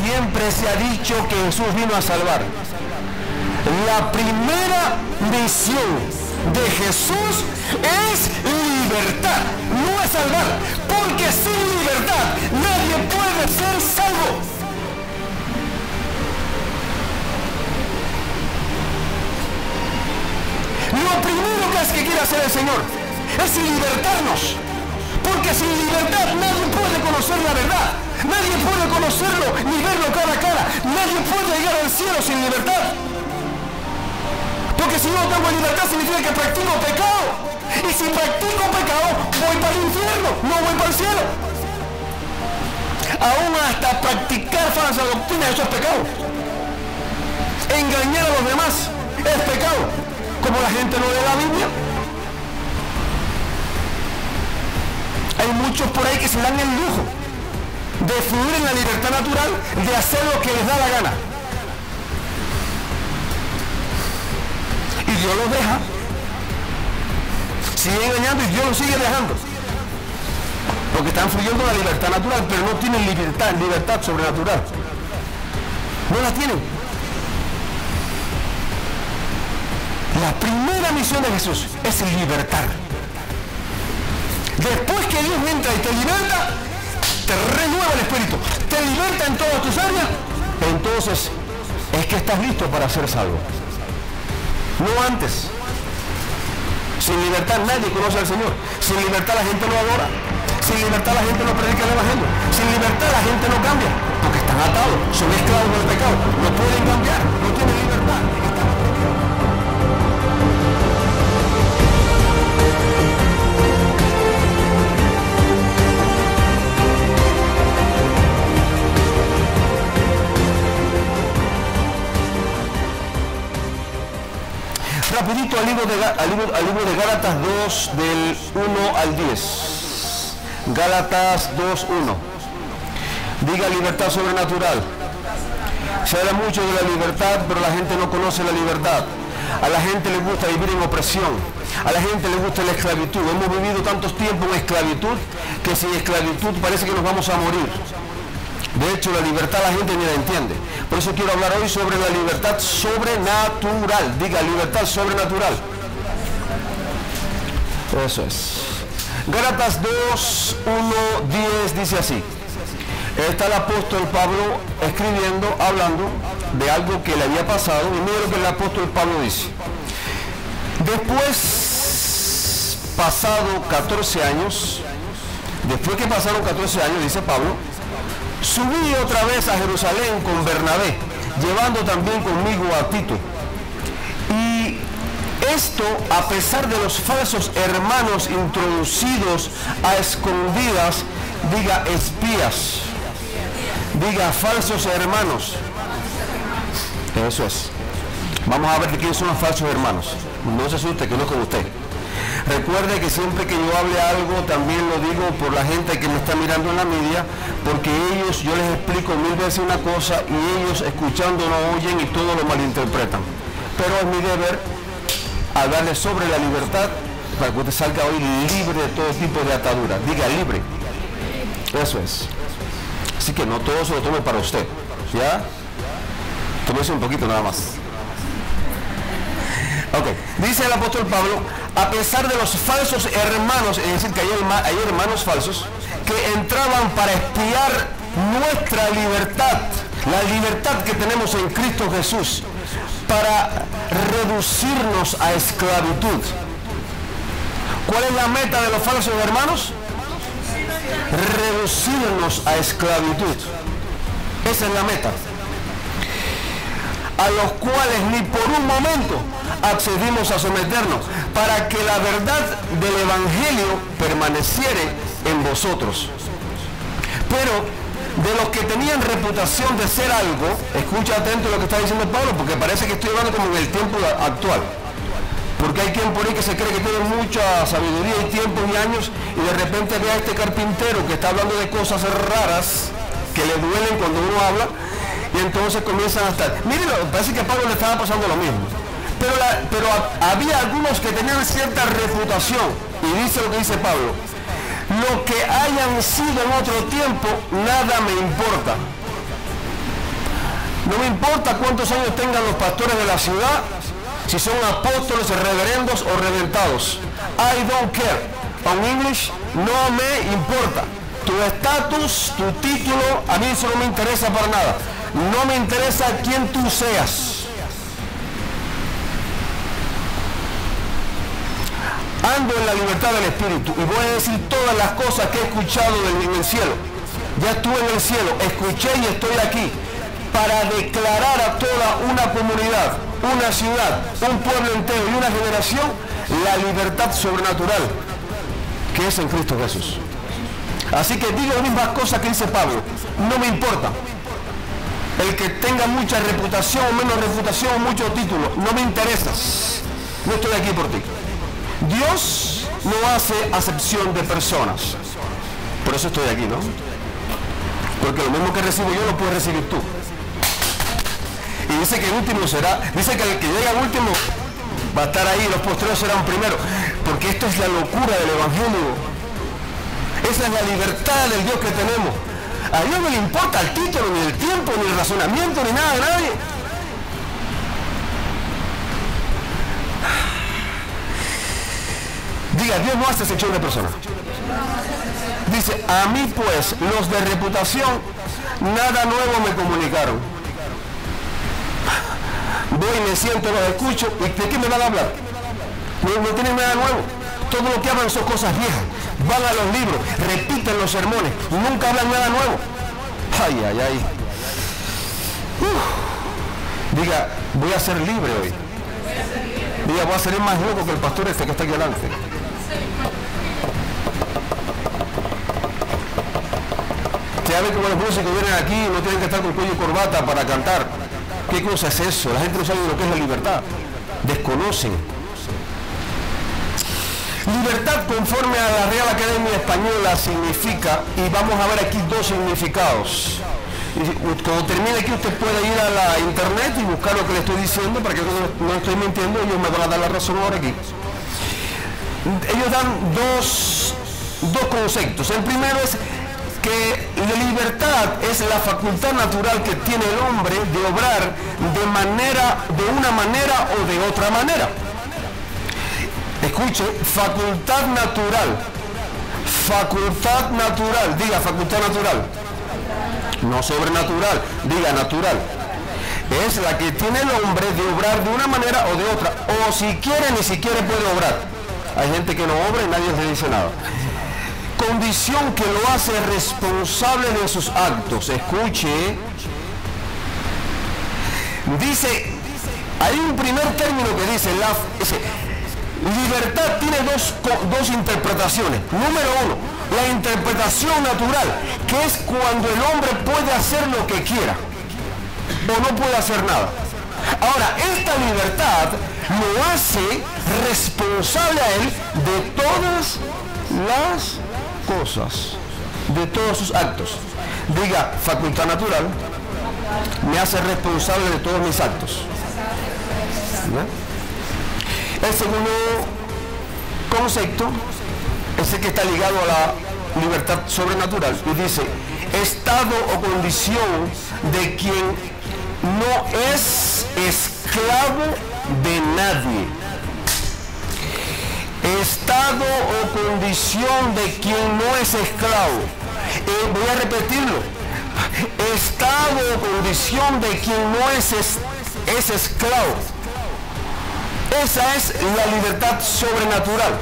Siempre se ha dicho que Jesús vino a salvar. La primera misión de Jesús es libertad, no es salvar, porque sin libertad nadie puede ser salvo. Lo primero que quiere hacer el Señor es libertarnos, porque sin libertad nadie puede conocer la verdad, nadie puede conocerlo ni verlo cara a cara, nadie puede llegar al cielo sin libertad. Porque si no tengo libertad significa que practico pecado. Y si practico pecado, voy para el infierno, no voy para el cielo. Aún hasta practicar falsa doctrina, eso es pecado. Engañar a los demás es pecado. Como la gente no lee la Biblia. Hay muchos por ahí que se dan el lujo de fluir en la libertad natural, de hacer lo que les da la gana. Y Dios los deja, sigue engañando y Dios los sigue dejando, porque están fluyendo la libertad natural, pero no tienen libertad sobrenatural, no la tienen. La primera misión de Jesús es libertar. Después que Dios entra y te liberta, te renueva el espíritu, te liberta en todas tus áreas, entonces es que estás listo para ser salvo. No antes. Sin libertad nadie conoce al Señor. Sin libertad la gente no adora. Sin libertad la gente no predica el Evangelio. Sin libertad la gente no cambia. Porque están atados, son esclavos del pecado. No pueden cambiar, no tienen libertad. Rapidito al libro de Gálatas 2, del 1 al 10. Gálatas 2, 1. Diga libertad sobrenatural. Se habla mucho de la libertad, pero la gente no conoce la libertad. A la gente le gusta vivir en opresión. A la gente le gusta la esclavitud. Hemos vivido tantos tiempos en esclavitud que sin esclavitud parece que nos vamos a morir. De hecho, la libertad la gente ni la entiende. Por eso quiero hablar hoy sobre la libertad sobrenatural. Diga, libertad sobrenatural. Eso es. Gálatas 2, 1, 10 dice así. Está el apóstol Pablo escribiendo, hablando de algo que le había pasado. Y mira lo que el apóstol Pablo dice. Después que pasaron 14 años, dice Pablo, subí otra vez a Jerusalén con Bernabé, llevando también conmigo a Tito. Y esto a pesar de los falsos hermanos introducidos a escondidas, diga espías, diga falsos hermanos. Eso es. Vamos a ver de quiénes son los falsos hermanos. No se asuste, que no es con usted. Recuerde que siempre que yo hable algo, también lo digo por la gente que me está mirando en la media, porque ellos, yo les explico 1000 veces una cosa y ellos escuchando no oyen y todo lo malinterpretan. Pero es mi deber hablarles sobre la libertad para que usted salga hoy libre de todo tipo de ataduras. Diga libre. Eso es. Así que no todo se lo tome para usted. ¿Ya? Tómese un poquito nada más. Ok, dice el apóstol Pablo, a pesar de los falsos hermanos, es decir, que hay hermanos falsos, que entraban para espiar nuestra libertad, la libertad que tenemos en Cristo Jesús, para reducirnos a esclavitud. ¿Cuál es la meta de los falsos hermanos? Reducirnos a esclavitud. Esa es la meta. A los cuales ni por un momento accedimos a someternos, para que la verdad del Evangelio permaneciere en vosotros. Pero de los que tenían reputación de ser algo, escucha atento lo que está diciendo Pablo, porque parece que estoy hablando como en el tiempo actual. Porque hay quien por ahí que se cree que tiene mucha sabiduría y tiempo y años, y de repente ve a este carpintero que está hablando de cosas raras que le duelen cuando uno habla, y entonces comienzan a estar. Miren, parece que a Pablo le estaba pasando lo mismo. Pero había algunos que tenían cierta reputación, y dice lo que dice Pablo: lo que hayan sido en otro tiempo, nada me importa. No me importa cuántos años tengan los pastores de la ciudad, si son apóstoles, reverendos o reventados. I don't care. En English, no me importa. Tu estatus, tu título, a mí eso no me interesa para nada. No me interesa quién tú seas. Ando en la libertad del Espíritu y voy a decir todas las cosas que he escuchado en el cielo. Ya estuve en el cielo, escuché y estoy aquí para declarar a toda una comunidad, una ciudad, un pueblo entero y una generación la libertad sobrenatural que es en Cristo Jesús. Así que digo las mismas cosas que dice Pablo, no me importa. El que tenga mucha reputación o menos reputación o mucho título, no me interesas. No estoy aquí por ti. Dios no hace acepción de personas. Por eso estoy aquí, ¿no? Porque lo mismo que recibo yo lo puedes recibir tú. Y dice que el último será, dice que el que llega al último va a estar ahí, los postreros serán primero. Porque esto es la locura del Evangelio. Esa es la libertad del Dios que tenemos. A Dios no le importa el título, ni el tiempo, ni el razonamiento, ni nada de nadie. Diga, Dios no hace excepción de personas. Dice, a mí pues, los de reputación, nada nuevo me comunicaron. Voy, me siento, los escucho, ¿y de qué me van a hablar? No tienen nada nuevo. Todo lo que hablan son cosas viejas. Van a los libros, repiten los sermones, nunca hablan nada nuevo. Ay, ay, ay. Diga, voy a ser libre hoy. Diga, voy a ser más loco que el pastor este que está aquí adelante. Ya ven como los músicos vienen aquí y no tienen que estar con cuello y corbata para cantar. ¿Qué cosa es eso? La gente no sabe lo que es la libertad. Desconocen. Libertad, conforme a la Real Academia Española, significa, y vamos a ver aquí dos significados. Y cuando termine aquí usted puede ir a la internet y buscar lo que le estoy diciendo, para que no estoy mintiendo, ellos me van a dar la razón ahora aquí. Ellos dan dos conceptos. El primero es que la libertad es la facultad natural que tiene el hombre de obrar de una manera o de otra manera. Escuche, facultad natural. Facultad natural, diga facultad natural. No sobrenatural, diga natural. Es la que tiene el hombre de obrar de una manera o de otra. O si quiere, ni siquiera puede obrar. Hay gente que no obra y nadie le dice nada. Condición que lo hace responsable de sus actos. Escuche. Dice, hay un primer término que dice, libertad tiene dos interpretaciones. Número uno, la interpretación natural, que es cuando el hombre puede hacer lo que quiera o no puede hacer nada. Ahora, esta libertad lo hace responsable a él de todas las cosas, de todos sus actos. Diga, facultad natural me hace responsable de todos mis actos. ¿no? El segundo concepto es el que está ligado a la libertad sobrenatural y dice, estado o condición de quien no es esclavo de nadie. Estado o condición de quien no es esclavo. Voy a repetirlo. Estado o condición de quien no es esclavo. Esa es la libertad sobrenatural.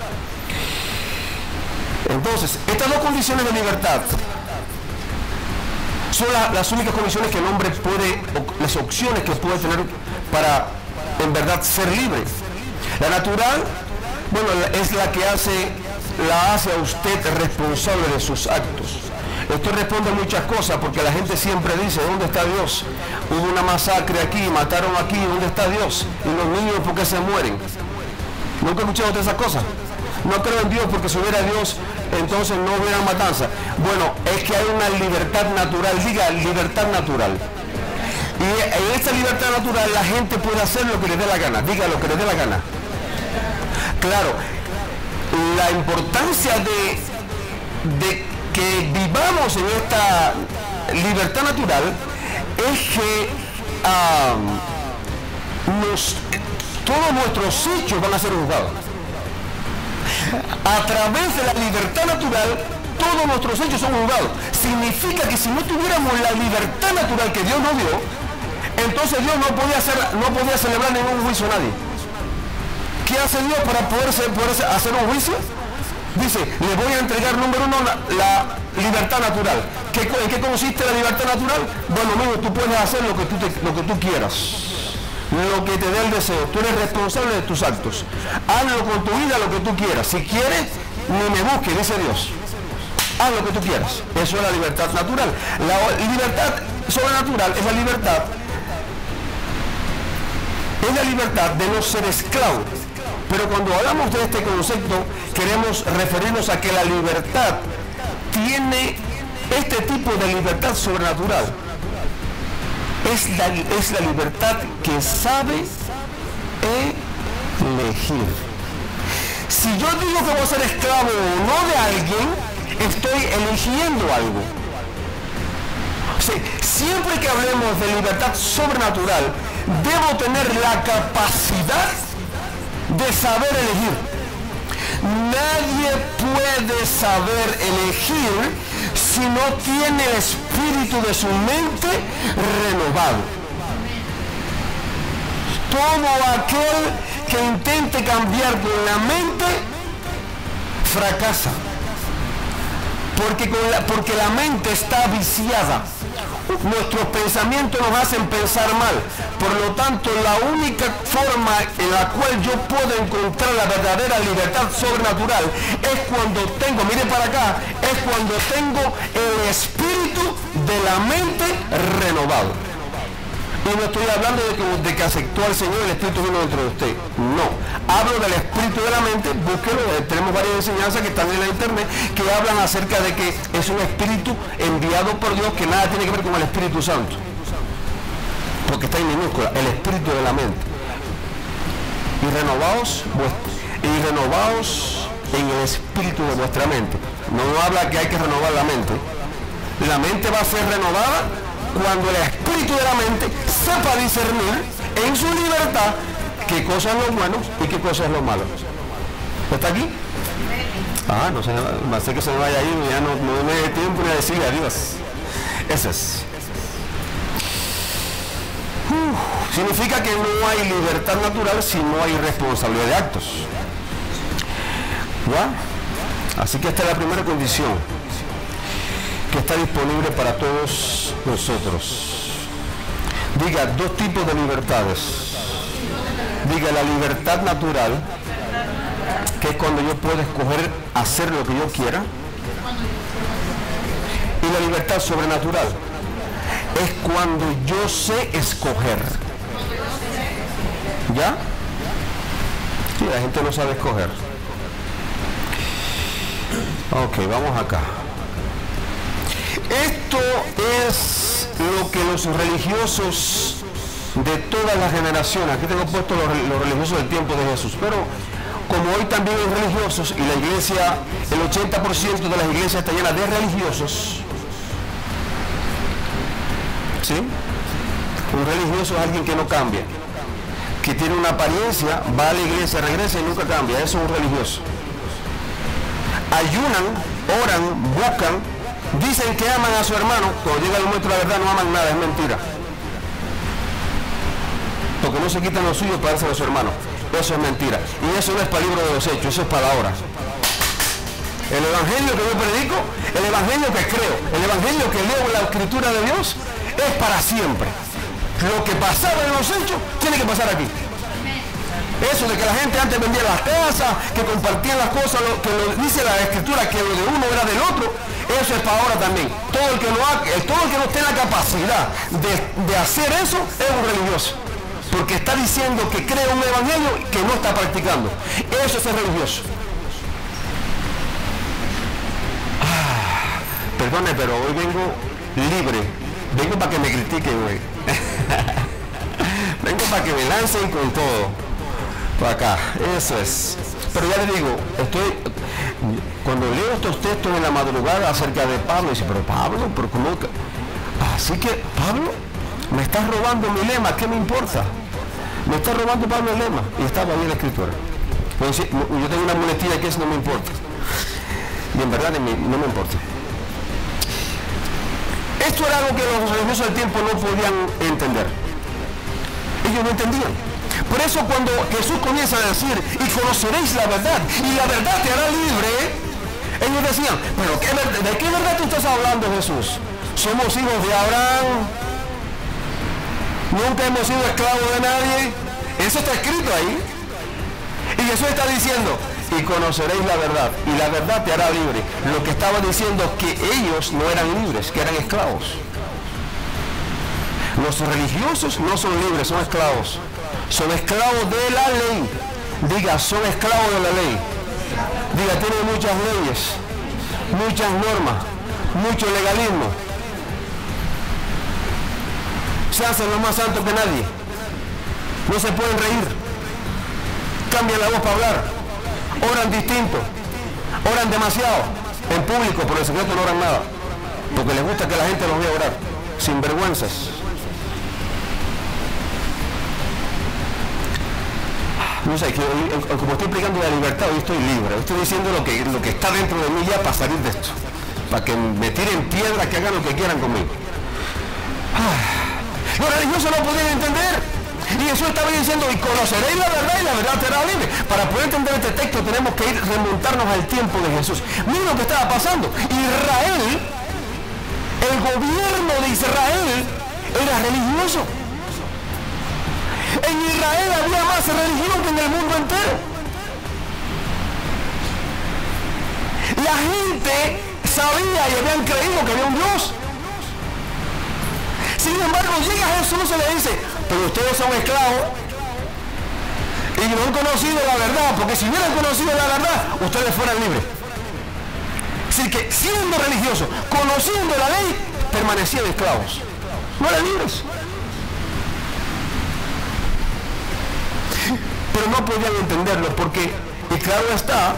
Entonces, estas dos condiciones de libertad son las únicas condiciones que el hombre puede, las opciones que puede tener para en verdad ser libre. La natural, bueno, es la que la hace a usted responsable de sus actos. Esto responde a muchas cosas, porque la gente siempre dice, ¿dónde está Dios? Hubo una masacre aquí, mataron aquí, ¿dónde está Dios? Y los niños, ¿por qué se mueren? ¿Nunca he escuchado de esas cosas? No creo en Dios porque si hubiera Dios, entonces no hubiera matanza. Bueno, es que hay una libertad natural, diga libertad natural. Y en esta libertad natural la gente puede hacer lo que le dé la gana, diga lo que le dé la gana. Claro, la importancia de que vivamos en esta libertad natural es que todos nuestros hechos van a ser juzgados. A través de la libertad natural, todos nuestros hechos son juzgados. Significa que si no tuviéramos la libertad natural que Dios nos dio, entonces Dios no podía celebrar ningún juicio a nadie. ¿Qué hace Dios para poder hacer un juicio? Dice, le voy a entregar, número uno, la libertad natural. ¿En qué consiste la libertad natural? Bueno, amigo, tú puedes hacer lo que tú quieras, lo que te dé el deseo. Tú eres responsable de tus actos. Hazlo con tu vida lo que tú quieras. Si quieres, ni me busques, dice Dios. Haz lo que tú quieras. Eso es la libertad natural. La libertad sobrenatural es la libertad de no ser esclavo. Pero cuando hablamos de este concepto, queremos referirnos a que la libertad tiene este tipo de libertad sobrenatural. Es la libertad que sabe elegir. Si yo digo que voy a ser esclavo o no de alguien, estoy eligiendo algo. O sea, siempre que hablemos de libertad sobrenatural, debo tener la capacidad de saber elegir. Nadie puede saber elegir si no tiene el espíritu de su mente renovado. Todo aquel que intente cambiar con la mente fracasa, porque la mente está viciada. Nuestros pensamientos nos hacen pensar mal. Por lo tanto, la única forma en la cual yo puedo encontrar la verdadera libertad sobrenatural es cuando tengo, mire para acá, es cuando tengo el espíritu de la mente renovado. Y no estoy hablando de que aceptó al Señor el Espíritu vino dentro de usted. No. Hablo del espíritu de la mente. Búsquelo. Tenemos varias enseñanzas que están en la internet que hablan acerca de que es un espíritu enviado por Dios que nada tiene que ver con el Espíritu Santo. Porque está en minúscula. El espíritu de la mente. Y renovaos en el espíritu de vuestra mente. No habla que hay que renovar la mente. La mente va a ser renovada cuando el espíritu de la mente sepa discernir en su libertad qué cosa es lo bueno y qué cosa es lo malo. ¿Está aquí? No sé, va a ser que se me vaya ahí y ya no me dé tiempo ni a decirle adiós. Ese es. Significa que no hay libertad natural si no hay responsabilidad de actos. ¿Ya? Así que esta es la primera condición que está disponible para todos nosotros. Diga, dos tipos de libertades. Diga, la libertad natural, que es cuando yo puedo escoger hacer lo que yo quiera, y la libertad sobrenatural es cuando yo sé escoger. ¿Ya? Sí, la gente no sabe escoger. Ok, vamos acá. Esto es lo que los religiosos de todas las generaciones, aquí tengo puesto los religiosos del tiempo de Jesús, pero como hoy también hay religiosos y la iglesia, el 80% de las iglesias está llena de religiosos, ¿sí? Un religioso es alguien que no cambia, que tiene una apariencia, va a la iglesia, regresa y nunca cambia. Eso es un religioso. Ayunan, oran, buscan, dicen que aman a su hermano, cuando llega el momento de la verdad no aman nada, es mentira. Porque no se quitan lo suyo para dárselo a su hermano. Eso es mentira. Y eso no es para el libro de los hechos, eso es para ahora. El evangelio que yo predico, el evangelio que creo, el evangelio que leo en la escritura de Dios, es para siempre. Lo que pasaba en los hechos, tiene que pasar aquí. Eso de que la gente antes vendía las casas, que compartían las cosas, que lo dice la escritura, que lo de uno era del otro, eso es para ahora también. Todo el que no esté en la capacidad de hacer eso es un religioso. Porque está diciendo que cree un evangelio que no está practicando. Eso es ser religioso. Perdone, pero hoy vengo libre. Vengo para que me critiquen hoy. Vengo para que me lancen con todo. Para acá, eso es. Pero ya le digo, cuando leo estos textos en la madrugada acerca de Pablo, dice, pero Pablo, ¿pero cómo? Así que Pablo, me estás robando mi lema, ¿qué me importa? Me está robando Pablo el lema. Y estaba ahí en la escritura. Yo tengo una muletilla que eso no me importa. Y en verdad no me importa. Esto era algo que los religiosos del tiempo no podían entender. Ellos no entendían. Por eso cuando Jesús comienza a decir, y conoceréis la verdad, y la verdad te hará libre, ellos decían, pero ¿de qué verdad tú estás hablando, Jesús? Somos hijos de Abraham, nunca hemos sido esclavos de nadie. Eso está escrito ahí. Y Jesús está diciendo, y conoceréis la verdad, y la verdad te hará libre. Lo que estaba diciendo es que ellos no eran libres, que eran esclavos. Los religiosos no son libres, son esclavos. Son esclavos de la ley. Diga, son esclavos de la ley. Diga, tienen muchas leyes, muchas normas, mucho legalismo. Se hacen lo más santo que nadie. No se pueden reír. Cambian la voz para hablar. Oran distinto. Oran demasiado. En público, pero en secreto no oran nada. Porque les gusta que la gente los vea orar. Sin vergüenzas. No sé, como estoy explicando la libertad, hoy estoy libre. Estoy diciendo lo que está dentro de mí ya para salir de esto. Para que me tiren piedra, que hagan lo que quieran conmigo. Los religiosos no podían entender. Y Jesús estaba diciendo, y conoceréis la verdad y la verdad te hará libre. Para poder entender este texto tenemos que remontarnos al tiempo de Jesús. Miren lo que estaba pasando. Israel, el gobierno de Israel era religioso. En Israel había más religión que en el mundo entero. La gente sabía y habían creído que había un Dios. Sin embargo, llega Jesús y le dice, pero ustedes son esclavos y no han conocido la verdad, porque si hubieran conocido la verdad, ustedes fueran libres. Así que siendo religiosos, conociendo la ley, permanecían esclavos. No eran libres. Pero no podían entenderlo porque, y claro está,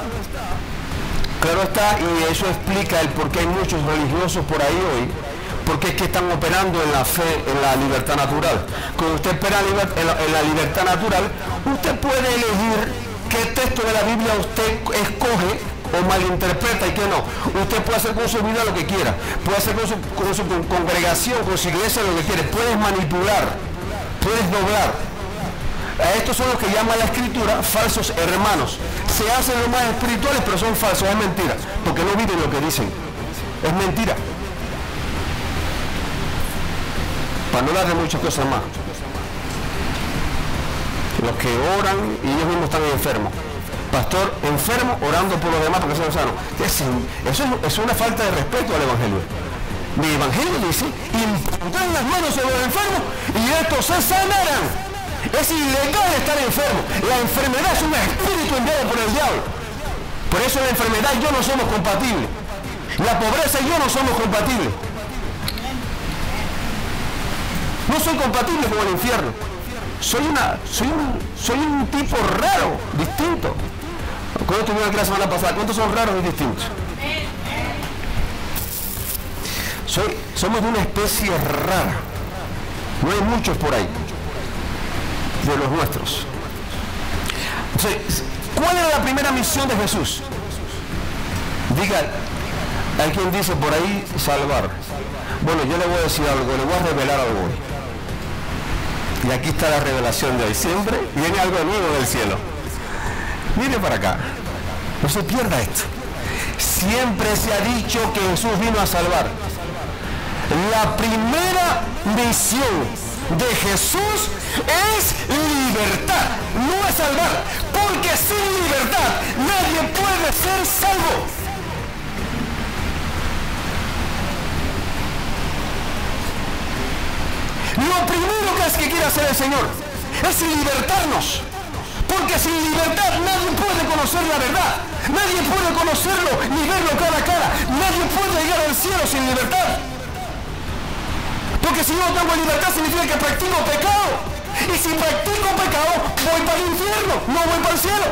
y eso explica el por qué hay muchos religiosos por ahí hoy, porque es que están operando en la fe, en la libertad natural. Cuando usted opera en la libertad natural, usted puede elegir qué texto de la Biblia usted escoge o malinterpreta y qué no. Usted puede hacer con su vida lo que quiera, puede hacer con su congregación, con su iglesia lo que quiere, puedes manipular, puedes doblar. A estos son los que llama la escritura falsos hermanos. Se hacen los más espirituales, pero son falsos, es mentira, porque no viven lo que dicen. Es mentira. Para no hablar de muchas cosas más. Los que oran y ellos mismos están enfermos. Pastor enfermo orando por los demás porque son sanos. Eso es una falta de respeto al Evangelio. Mi Evangelio dice, impongan las manos sobre los enfermos y estos se sanarán. Es ilegal estar enfermo. La enfermedad es un espíritu enviado por el diablo. Por eso la enfermedad y yo no somos compatibles. La pobreza y yo no somos compatibles. No soy compatible con el infierno. Soy un tipo raro, distinto. ¿Cuántos tuvieron aquí la semana pasada? ¿Cuántos son raros y distintos? Somos de una especie rara. No hay muchos por ahí de los nuestros. Entonces, ¿cuál era la primera misión de Jesús? Diga, hay quien dice por ahí salvar. Bueno, yo le voy a decir algo, le voy a revelar algo hoy. Y aquí está la revelación de hoy. Siempre viene algo nuevo del cielo. Mire para acá. No se pierda esto. Siempre se ha dicho que Jesús vino a salvar. La primera misión de Jesús es libertad, no es salvar, porque sin libertad nadie puede ser salvo. Lo primero que quiere hacer el Señor es libertarnos, porque sin libertad nadie puede conocer la verdad, nadie puede conocerlo ni verlo cara a cara, nadie puede llegar al cielo sin libertad. Porque si yo no tengo libertad significa que practico pecado. Y si practico pecado, voy para el infierno, no voy para el cielo.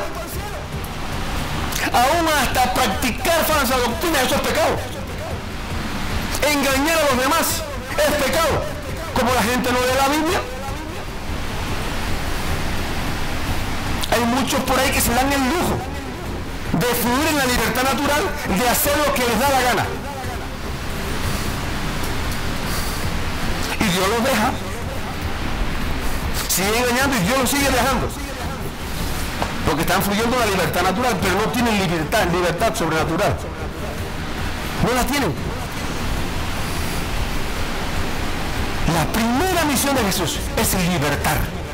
Aún hasta practicar falsa doctrina, eso es pecado. Engañar a los demás es pecado. Como la gente no lee la Biblia. Hay muchos por ahí que se dan el lujo de fluir en la libertad natural, de hacer lo que les da la gana. Y Dios los deja. Sigue engañando y Dios los sigue dejando. Porque están fluyendo en la libertad natural, pero no tienen libertad sobrenatural. No la tienen. La primera misión de Jesús es libertar.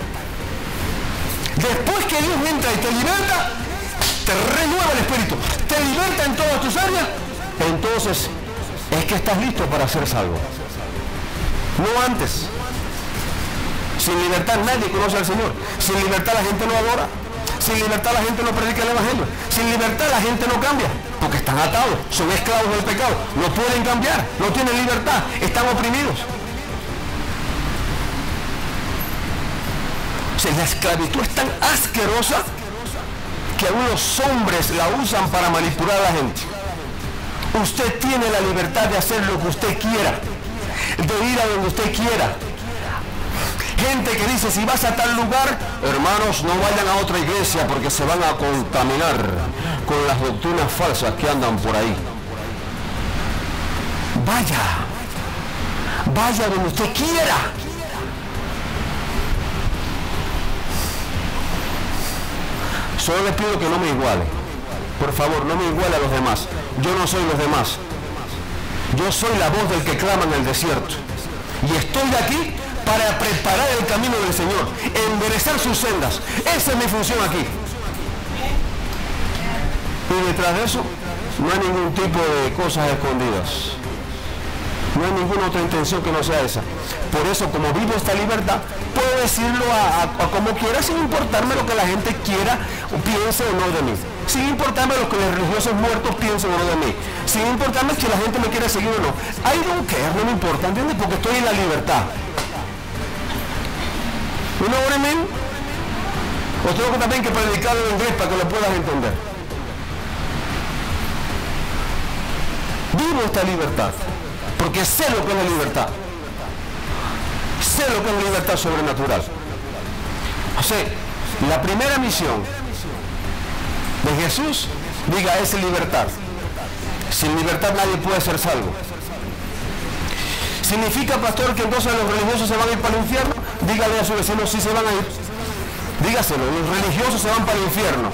Después que Dios entra y te liberta, te renueva el espíritu, te liberta en todas tus áreas, entonces es que estás listo para ser salvo. No antes. Sin libertad nadie conoce al Señor. Sin libertad la gente no adora. Sin libertad la gente no predica el Evangelio. Sin libertad la gente no cambia, porque están atados, son esclavos del pecado. No pueden cambiar, no tienen libertad, están oprimidos. O sea, la esclavitud es tan asquerosa que aún los hombres la usan para manipular a la gente. Usted tiene la libertad de hacer lo que usted quiera, de ir a donde usted quiera. Gente que dice, si vas a tal lugar, hermanos, no vayan a otra iglesia porque se van a contaminar con las doctrinas falsas que andan por ahí. Vaya donde usted quiera. Solo les pido que no me iguale. Por favor, no me iguale a los demás. Yo no soy los demás. Yo soy la voz del que clama en el desierto. Y estoy aquí para preparar el camino del Señor, enderezar sus sendas. Esa es mi función aquí. Y detrás de eso no hay ningún tipo de cosas escondidas. No hay ninguna otra intención que no sea esa. Por eso, como vivo esta libertad, puedo decirlo a como quiera, sin importarme lo que la gente quiera o piense o no de mí. Sin importarme lo que los religiosos muertos piensen o no de mí. Sin importarme si la gente me quiere seguir o no. I don't care, no me importa, ¿entiendes? Porque estoy en la libertad. ¿You know what I mean? O tengo que también que predicarlo en inglés para que lo puedas entender. Vivo esta libertad, porque sé lo que es la libertad. Sé lo que es la libertad sobrenatural. O sea, la primera misión de Jesús, diga, es libertad. Sin libertad nadie puede ser salvo. ¿Significa, pastor, que entonces los religiosos se van a ir para el infierno? Dígale a su vecino, sí se van a ir. Dígaselo, los religiosos se van para el infierno.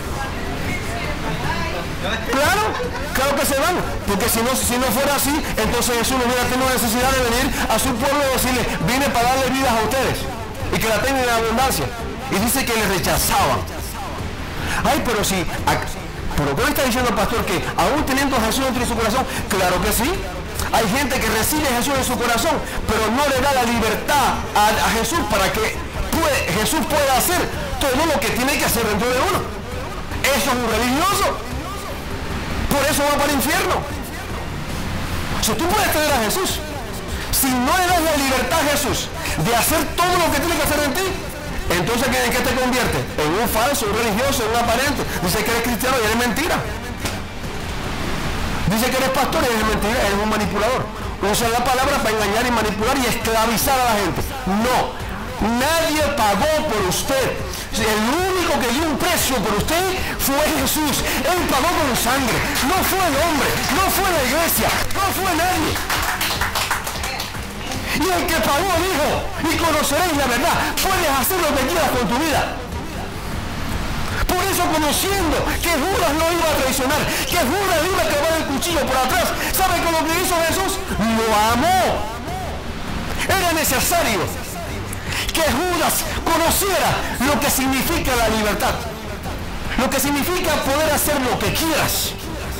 Claro que se van, porque si no fuera así, entonces Jesús no hubiera tenido necesidad de venir a su pueblo y decirle, vine para darle vidas a ustedes y que la tengan en abundancia. Y dice que les rechazaban. Ay, pero si, pero ¿qué le está diciendo el pastor? Que aún teniendo a Jesús dentro de su corazón, claro que sí. Hay gente que recibe a Jesús en su corazón, pero no le da la libertad a Jesús para que Jesús pueda hacer todo lo que tiene que hacer dentro de uno. Eso es un religioso. Por eso va para el infierno. Si tú puedes tener a Jesús, si no le das la libertad a Jesús de hacer todo lo que tiene que hacer en ti, entonces ¿en qué te convierte? En un falso, un religioso, en un aparente. Dice que eres cristiano y eres mentira. Dice que eres pastor y eres mentira, eres un manipulador. Usa la palabra para engañar y manipular y esclavizar a la gente. No, nadie pagó por usted. El único que dio un precio por usted fue Jesús. Él pagó con sangre. No fue el hombre, no fue la iglesia, no fue nadie. Y el que pagó dijo, y conoceréis la verdad. Puedes hacer lo que quieras con tu vida. Por eso, conociendo que Judas no iba a traicionar, que Judas le iba a clavar el cuchillo por atrás, ¿sabe con lo que hizo Jesús? Lo amó. Era necesario que Judas conociera lo que significa la libertad, lo que significa poder hacer lo que quieras.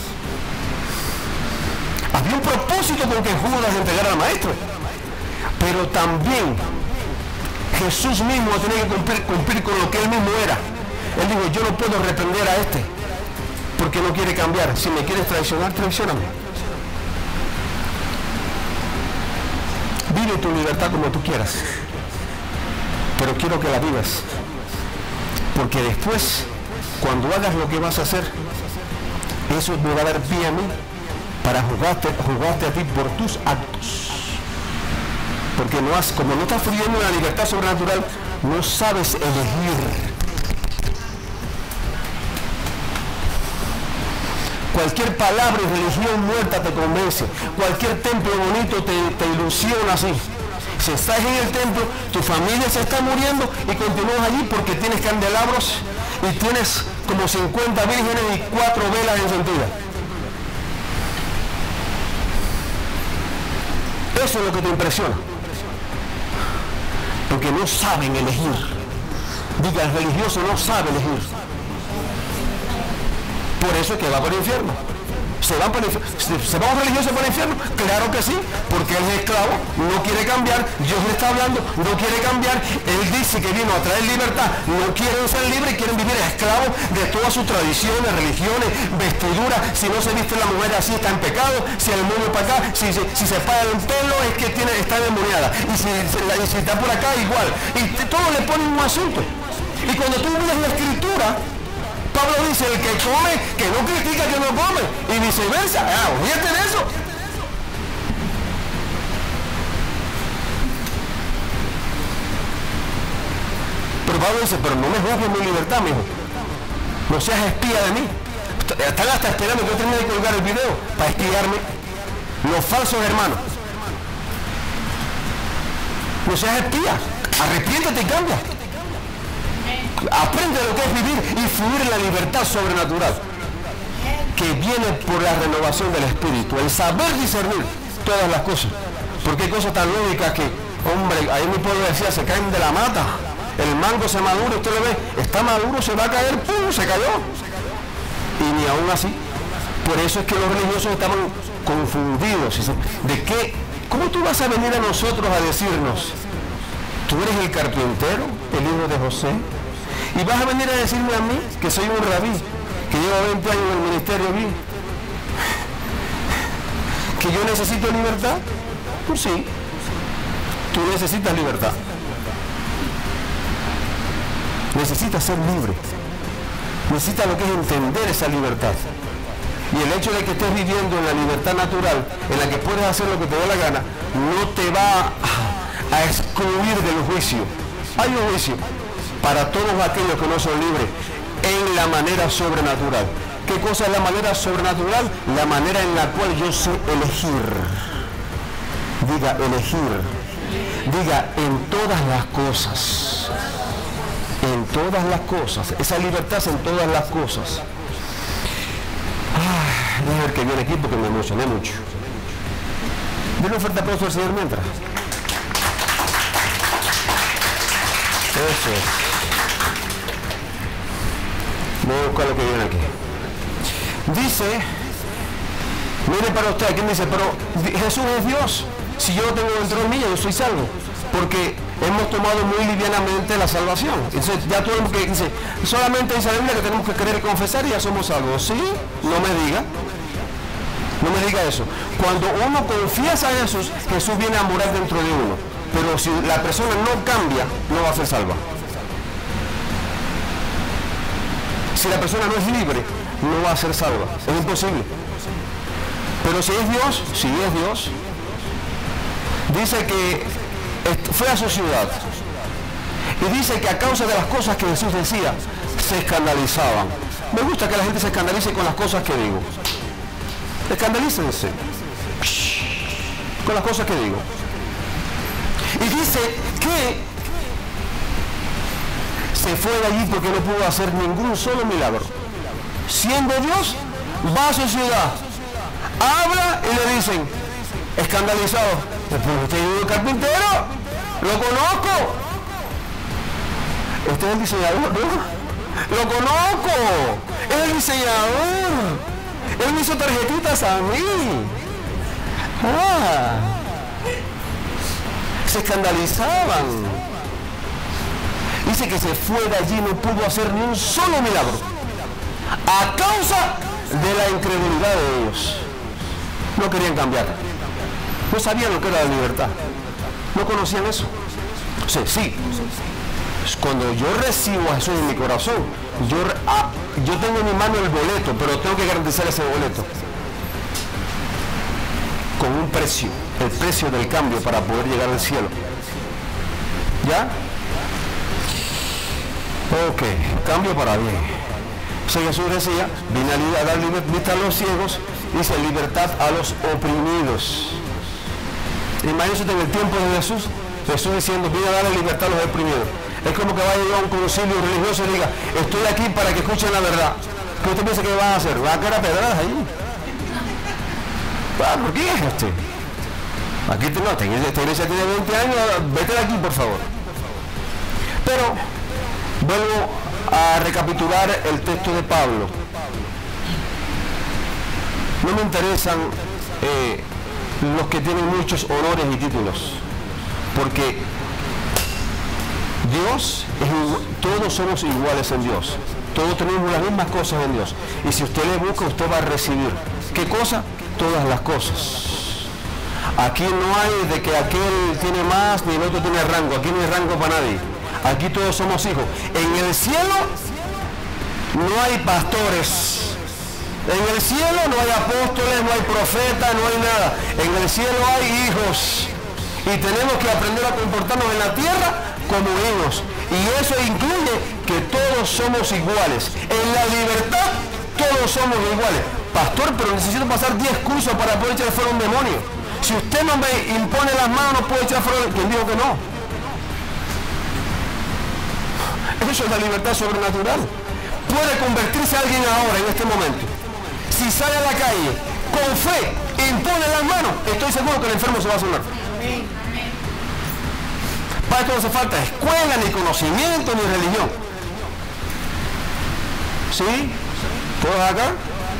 Había un propósito con que Judas entregara al maestro, pero también Jesús mismo tenía que cumplir con lo que él mismo era. Él dijo, yo no puedo reprender a este porque no quiere cambiar. Si me quieres traicionar, traicióname. Vive tu libertad como tú quieras, pero quiero que la vivas, porque después, cuando hagas lo que vas a hacer, eso me va a dar pie a mí para juzgarte a ti por tus actos. Porque como no estás fluyendo en la libertad sobrenatural, no sabes elegir. Cualquier palabra y religión muerta te convence. Cualquier templo bonito te ilusiona así. Si estás en el templo, tu familia se está muriendo y continúas allí porque tienes candelabros y tienes como 50 vírgenes y 4 velas encendidas. Eso es lo que te impresiona. Porque no saben elegir. Diga, el religioso no sabe elegir. Por eso es que va para el infierno. ¿Se va un religioso para el infierno? Claro que sí, porque él es esclavo, no quiere cambiar, Dios le está hablando, no quiere cambiar, él dice que vino a traer libertad, no quieren ser libres, quieren vivir esclavos de todas sus tradiciones, religiones, vestiduras. Si no se viste la mujer así está en pecado, si el mundo para acá, si se para el pelo es que está endemoniada, y si está por acá igual, y todo le ponen un asunto. Y cuando tú miras la escritura, Pablo dice, el que come, que no critica que no come, y viceversa. Fíjate en eso. Pero Pablo dice, pero no me juzgues mi libertad, mijo. No seas espía de mí. Están hasta esperando que yo termine de colgar el video para espiarme. Los falsos hermanos. No seas espía. Arrepiéntete y cambia. Aprende lo que es vivir y fluir en la libertad sobrenatural que viene por la renovación del espíritu, el saber discernir todas las cosas, porque hay cosas tan lógicas que, hombre, ahí mi pueblo decía, se caen de la mata, el mango se madura, usted lo ve, está maduro, se va a caer, ¡pum!, se cayó, y ni aún así. Por eso es que los religiosos estaban confundidos. ¿De qué? ¿Cómo tú vas a venir a nosotros a decirnos, tú eres el carpintero, el hijo de José? Y vas a venir a decirme a mí, que soy un rabí, que llevo 20 años en el ministerio aquí, que yo necesito libertad. Pues sí, tú necesitas libertad. Necesitas ser libre. Necesitas lo que es entender esa libertad. Y el hecho de que estés viviendo en la libertad natural, en la que puedes hacer lo que te dé la gana, no te va a excluir del juicio. Hay un juicio para todos aquellos que no son libres en la manera sobrenatural. ¿Qué cosa es la manera sobrenatural? La manera en la cual yo sé elegir. Diga, elegir. Diga, en todas las cosas. En todas las cosas. Esa libertad es en todas las cosas. Déjame ver que viene aquí porque me emocioné mucho. Denle un fuerte aplauso al Señor mientras. Eso es. Voy a buscar lo que viene aquí. Dice, mire para usted, aquí dice, pero Jesús es Dios. Si yo lo tengo dentro de mí, yo soy salvo. Porque hemos tomado muy livianamente la salvación. Entonces ya todo el que dice, solamente dice la Biblia que tenemos que creer y confesar y ya somos salvos. ¿Sí? No me diga. No me diga eso. Cuando uno confiesa a Jesús, Jesús viene a morar dentro de uno. Pero si la persona no cambia, no va a ser salva. Si la persona no es libre, no va a ser salva. Es imposible. Pero si es Dios, si es Dios, dice que fue a su ciudad y dice que a causa de las cosas que Jesús decía, se escandalizaban. Me gusta que la gente se escandalice con las cosas que digo. Escandalícense con las cosas que digo. Y dice que se fue de allí porque no pudo hacer ningún solo milagro. Siendo Dios, va a su ciudad, habla y le dicen, escandalizado, ¿pero usted es el carpintero? Lo conozco. Este es el diseñador, ¿no? Lo conozco. Es el diseñador. Él me hizo tarjetitas a mí. Se escandalizaban. Dice que se fue de allí y no pudo hacer ni un solo milagro a causa de la incredulidad de ellos. No querían cambiar. No sabían lo que era la libertad. No conocían eso. O sea, sí. Cuando yo recibo a Jesús en mi corazón, yo tengo en mi mano el boleto, pero tengo que garantizar ese boleto con un precio. el precio del cambio para poder llegar al cielo. ¿Ya? Ok, cambio para bien. O sea, Jesús decía, vine a dar vista a los ciegos, dice libertad a los oprimidos. Imagínense en el tiempo de Jesús, Jesús diciendo, vine a darle libertad a los oprimidos. Es como que vaya a un concilio religioso y diga, estoy aquí para que escuchen la verdad. ¿Qué usted piensa que van a hacer? ¿Van a caer a pedradas ahí? ¿Por qué es este? Aquí no, esta iglesia tiene 20 años, vete de aquí, por favor. Pero vuelvo a recapitular el texto de Pablo. No me interesan los que tienen muchos honores y títulos, porque Dios es igual, todos somos iguales en Dios, todos tenemos las mismas cosas en Dios, y si usted le busca, usted va a recibir. ¿Qué cosa? Todas las cosas. Aquí no hay de que aquel tiene más ni el otro tiene rango, aquí no hay rango para nadie, aquí todos somos hijos. En el cielo no hay pastores, en el cielo no hay apóstoles, no hay profetas, no hay nada. En el cielo hay hijos y tenemos que aprender a comportarnos en la tierra como hijos, y eso incluye que todos somos iguales. En la libertad todos somos iguales. Pastor, pero necesito pasar 10 cursos para poder echar fuera un demonio. Si usted no me impone las manos, no puede echar fuera. ¿Quién dijo que no? Eso es la libertad sobrenatural. Puede convertirse alguien ahora, en este momento. Si sale a la calle con fe, impone las manos, estoy seguro que el enfermo se va a sanar. Para esto no hace falta escuela, ni conocimiento, ni religión. ¿Sí? ¿Todos acá?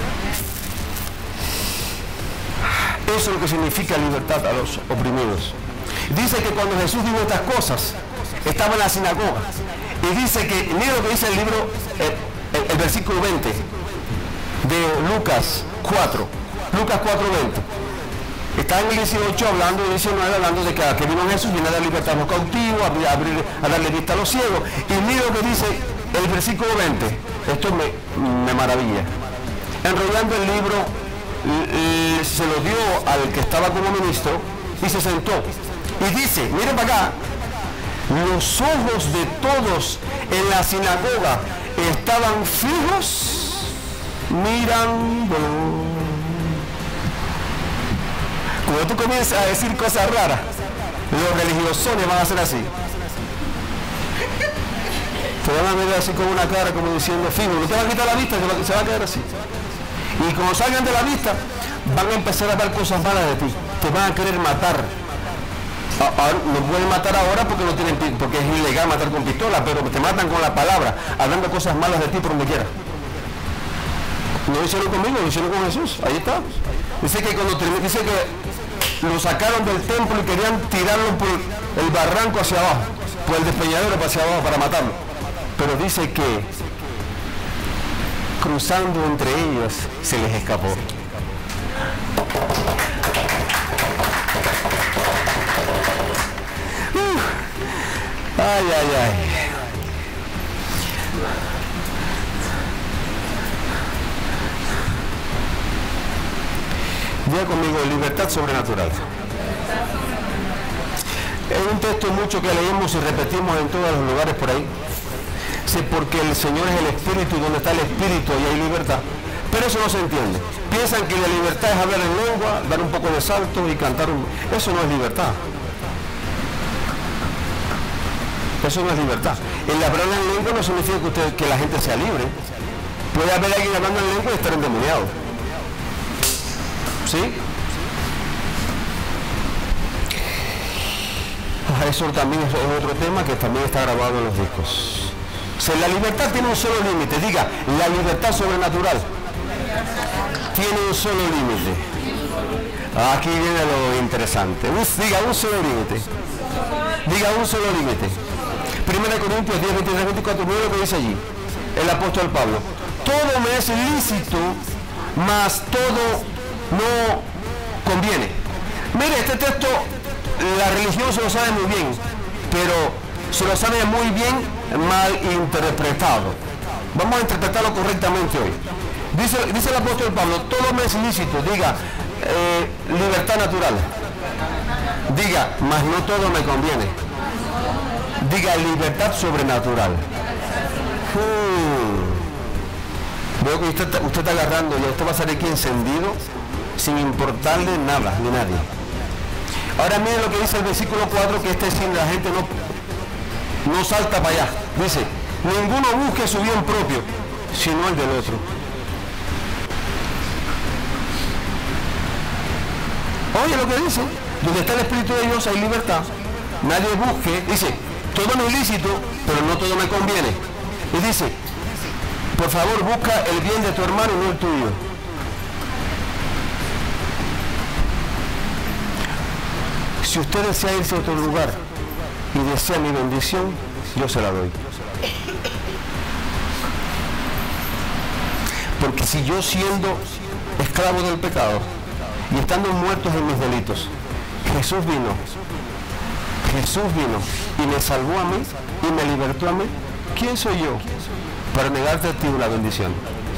Eso es lo que significa libertad a los oprimidos. Dice que cuando Jesús dijo estas cosas, estaba en la sinagoga. Y dice que, mira lo que dice el libro, el versículo 20 de Lucas 4. Lucas 4:20. Está en el 18 hablando, el 19 hablando de que vino Jesús, viene a dar libertad a los cautivos, a darle vista a los ciegos. Y mira lo que dice el versículo 20. Esto me maravilla. Enrollando el libro, se lo dio al que estaba como ministro y se sentó. Y dice, miren para acá, los ojos de todos en la sinagoga estaban fijos mirando. Cuando tú comienzas a decir cosas raras, los religiosones van a hacer así. Te van a mirar así con una cara como diciendo fijo, no te va a quitar la vista, se va a quedar así. Y cuando salgan de la vista, van a empezar a dar cosas malas de ti. Te van a querer matar. No pueden matar ahora porque no tienen, porque es ilegal matar con pistola, pero te matan con la palabra, hablando cosas malas de ti por donde quiera. No lo hicieron conmigo, lo hicieron con Jesús. Ahí está. Dice que cuando dice que lo sacaron del templo y querían tirarlo por el barranco hacia abajo, por el despeñadero hacia abajo para matarlo. Pero dice que cruzando entre ellos se les escapó. Ay, ay, ay. Diga conmigo, libertad sobrenatural. Es un texto mucho que leímos y repetimos en todos los lugares por ahí. Sí, porque el Señor es el Espíritu, y donde está el Espíritu ahí hay libertad. Pero eso no se entiende. Piensan que la libertad es hablar en lengua, dar un poco de salto y cantar un... Eso no es libertad. Eso no es libertad. El hablar en lengua no significa que la gente sea libre. Puede haber alguien hablando en lengua y estar endemoniado. ¿Sí? Eso también es otro tema que también está grabado en los discos. O sea, la libertad tiene un solo límite. Diga, la libertad sobrenatural tiene un solo límite. Aquí viene lo interesante. Diga, un solo límite. Diga, un solo límite. 1 Corintios 10, 23, 24, mira lo que dice allí el apóstol Pablo. Todo me es lícito, mas todo no conviene. Mire, este texto, la religión se lo sabe muy bien, pero se lo sabe muy bien mal interpretado. Vamos a interpretarlo correctamente hoy. Dice el apóstol Pablo, todo me es lícito, diga, libertad natural. Diga, mas no todo me conviene. Diga, libertad sobrenatural. Veo que usted está agarrando y usted va a salir aquí encendido sin importarle nada ni nadie. Ahora miren lo que dice el versículo 4, que sin la gente no salta para allá. Dice, ninguno busque su bien propio, sino el del otro. Oye lo que dice, donde está el Espíritu de Dios hay libertad. Nadie busque, dice, todo me es lícito, pero no todo me conviene. Y dice, por favor busca el bien de tu hermano y no el tuyo. Si usted desea irse a otro lugar y desea mi bendición, yo se la doy. Porque si yo, siendo esclavo del pecado y estando muertos en mis delitos, Jesús vino y me salvó a mí y me libertó a mí, ¿quién soy yo para negarte a ti una bendición?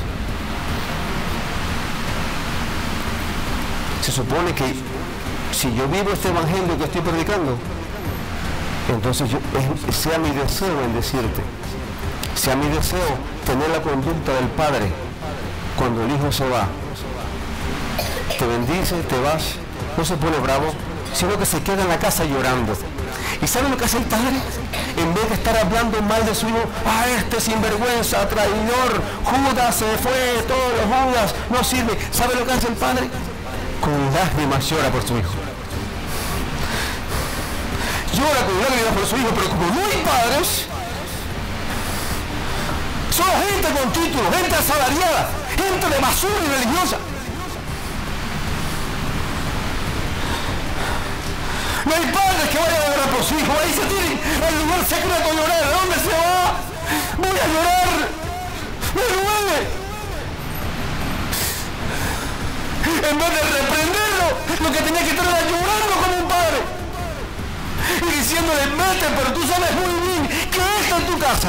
Se supone que si yo vivo este evangelio que estoy predicando, entonces sea mi deseo bendecirte, sea mi deseo tener la conducta del Padre cuando el Hijo se va. Te bendice, te vas, no se pone bravo, sino que se queda en la casa llorando. ¿Y sabe lo que hace el Padre? En vez de estar hablando mal de su hijo, este sinvergüenza, traidor, Judas se fue, todos los Judas, no sirve. ¿Sabe lo que hace el Padre? Con lágrimas llora por su hijo. Llora con lágrimas por su hijo, pero como no hay padres, son gente con título, gente asalariada, gente de basura y religiosa. No hay padres que vayan a llorar por su hijo. Ahí se tienen al lugar secreto a llorar. ¿A dónde se va? Voy a llorar. Me duele. En vez de reprenderlo, lo que tenía que estar era llorando como un padre. Y diciéndole, vete, pero tú sabes muy bien que esta es tu casa.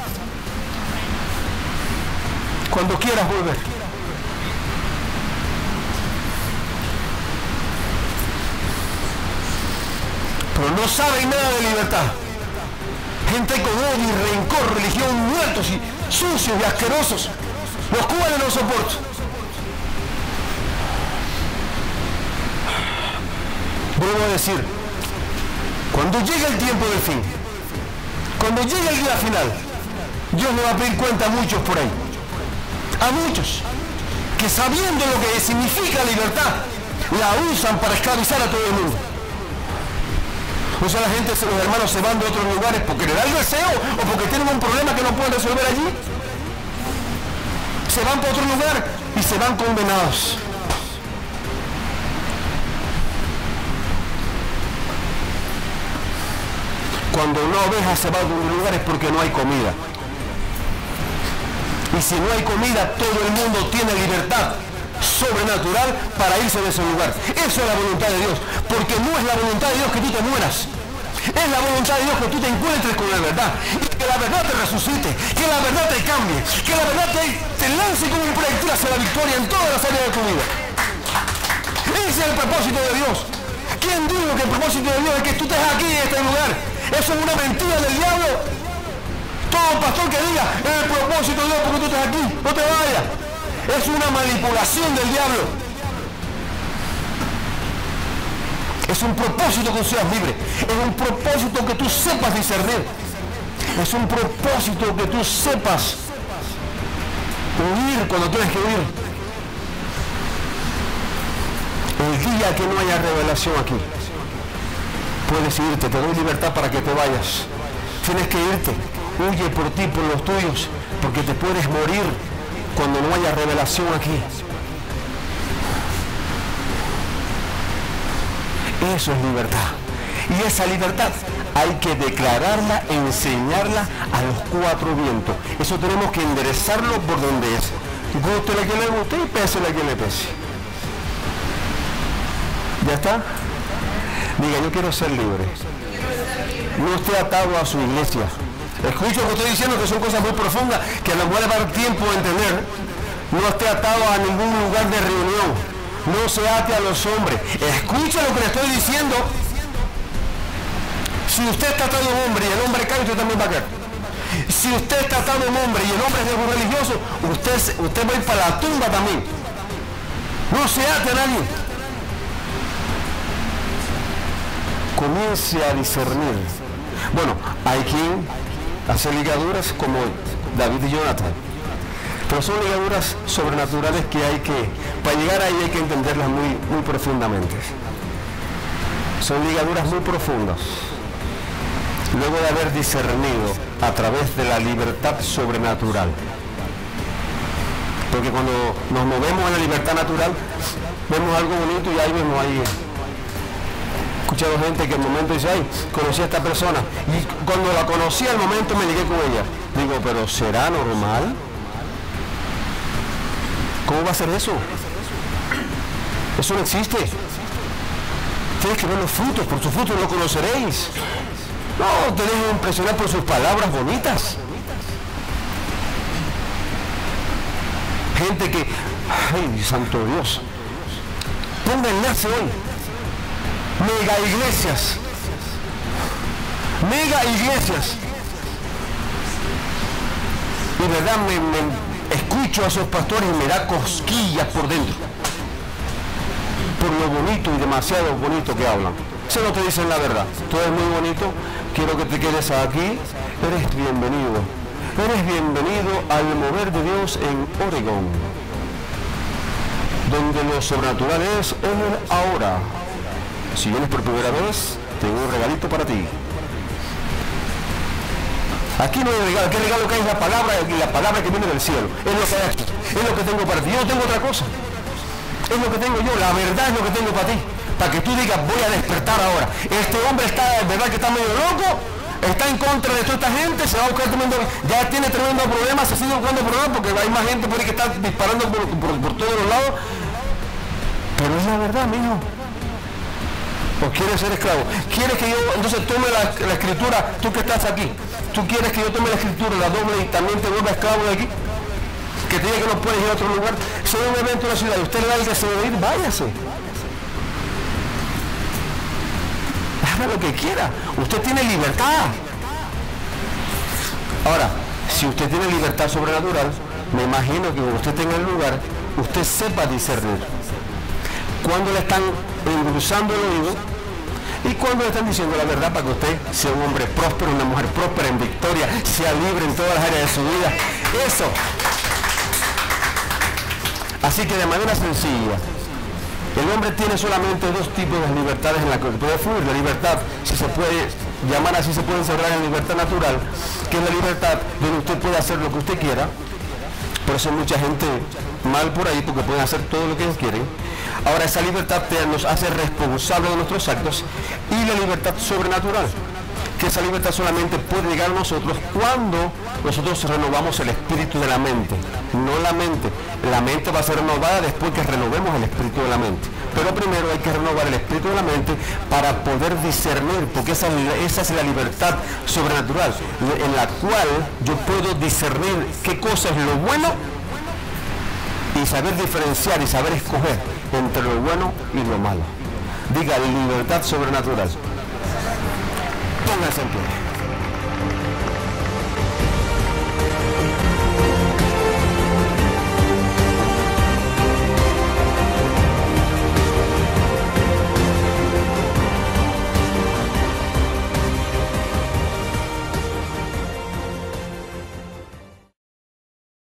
Cuando quieras volver. Pero no saben nada de libertad. Gente con odio y rencor, religión, muertos y sucios y asquerosos, los cuales no soporto. Vuelvo a decir, cuando llegue el tiempo del fin, cuando llegue el día final, Dios le va a pedir cuenta a muchos por ahí, a muchos que sabiendo lo que significa libertad, la usan para esclavizar a todo el mundo. O sea, la gente, los hermanos se van de otros lugares porque le da el deseo o porque tienen un problema que no pueden resolver allí. Se van para otro lugar y se van condenados. Cuando una oveja se va de un lugar es porque no hay comida. Y si no hay comida, todo el mundo tiene libertad sobrenatural para irse de ese lugar. Eso es la voluntad de Dios, porque no es la voluntad de Dios que tú te mueras, es la voluntad de Dios que tú te encuentres con la verdad y que la verdad te resucite, que la verdad te cambie, que la verdad te lance como un proyectil hacia la victoria en todas las áreas de tu vida. Ese es el propósito de Dios. ¿Quién dijo que el propósito de Dios es que tú estés aquí en este lugar? Eso es una mentira del diablo. Todo pastor que diga el propósito de Dios porque tú estás aquí, no te vayas. Es una manipulación del diablo. Es un propósito que seas libre. Es un propósito que tú sepas discernir. Es un propósito que tú sepas huir cuando tienes que huir. El día que no haya revelación aquí, puedes irte. Te doy libertad para que te vayas. Tienes que irte. Huye por ti, por los tuyos, porque te puedes morir cuando no haya revelación aquí. Eso es libertad. Y esa libertad hay que declararla, enseñarla a los cuatro vientos. Eso tenemos que enderezarlo por donde es. Guste la que le guste y pese la que le pese. ¿Ya está? Diga, yo quiero ser libre. No esté atado a su iglesia. Escucho lo que estoy diciendo, que son cosas muy profundas que a lo mejor va a dar tiempo a entender. No esté atado a ningún lugar de reunión. No se ate a los hombres. Escucha lo que le estoy diciendo Si usted está atado a un hombre y el hombre cae, usted también va a caer. Si usted está atado a un hombre y el hombre es de un religioso, usted va a ir para la tumba también. No se ate a nadie. Comience a discernir. Bueno, hay quien hace ligaduras como David y Jonathan, pero son ligaduras sobrenaturales que para llegar ahí hay que entenderlas muy profundamente. Son ligaduras muy profundas. Luego de haber discernido a través de la libertad sobrenatural. Porque cuando nos movemos en la libertad natural, vemos algo bonito y ahí vemos ahí. He escuchado gente que en el momento dice, ay, conocí a esta persona. Y cuando la conocí al momento me ligué con ella. Digo, pero ¿será normal? ¿Cómo va a ser eso? Eso no existe. Tienes que ver los frutos, por sus frutos lo conoceréis. No te dejes impresionar por sus palabras bonitas. Gente que, ay, santo Dios, ponga enlace hoy. Mega iglesias. Y verdad me escucho a esos pastores y me da cosquillas por dentro. Por lo bonito y demasiado bonito que hablan. Se no te dicen la verdad. Todo es muy bonito. Quiero que te quedes aquí. Eres bienvenido. Eres bienvenido al mover de Dios en Oregón. Donde lo sobrenatural es el ahora. Si vienes por primera vez, tengo un regalito para ti. Aquí no hay regalo. ¿Qué regalo que hay? La palabra y la palabra que viene del cielo. Es lo que hay aquí. Es lo que tengo para ti. Yo no tengo otra cosa. Es lo que tengo yo. La verdad es lo que tengo para ti. Para que tú digas, voy a despertar ahora. Este hombre está, de verdad que está medio loco, está en contra de toda esta gente, se va a buscar tremendo, ya tiene tremendo problemas, se sigue buscando problemas porque hay más gente por ahí que está disparando por todos los lados. Pero es la verdad, mijo. ¿O quieres ser esclavo? ¿Quieres que yo entonces tome la escritura, tú que estás aquí? ¿Tú quieres que yo tome la escritura, la doble y también te vuelva esclavo de aquí? Que te diga que no puedes ir a otro lugar. Si hay un evento en la ciudad y usted le da el deseo de ir, váyase. Haga lo que quiera. Usted tiene libertad. Ahora, si usted tiene libertad sobrenatural, me imagino que cuando usted esté en el lugar, usted sepa discernir. Cuando le están endulzando el oído y cuando le están diciendo la verdad para que usted sea un hombre próspero, una mujer próspera, en victoria, sea libre en todas las áreas de su vida. Eso. Así que de manera sencilla, el hombre tiene solamente dos tipos de libertades en las que puede fluir. La libertad, si se puede llamar así, se puede encerrar en la libertad natural, que es la libertad donde usted puede hacer lo que usted quiera. Por eso hay mucha gente mal por ahí, porque pueden hacer todo lo que ellos quieren. Ahora esa libertad nos hace responsables de nuestros actos, y la libertad sobrenatural, que esa libertad solamente puede llegar a nosotros cuando nosotros renovamos el espíritu de la mente, no la mente. La mente va a ser renovada después que renovemos el espíritu de la mente. Pero primero hay que renovar el espíritu de la mente para poder discernir, porque esa es la libertad sobrenatural, en la cual yo puedo discernir qué cosa es lo bueno y saber diferenciar y saber escoger entre lo bueno y lo malo. Diga, libertad sobrenatural. Pónganse en pie.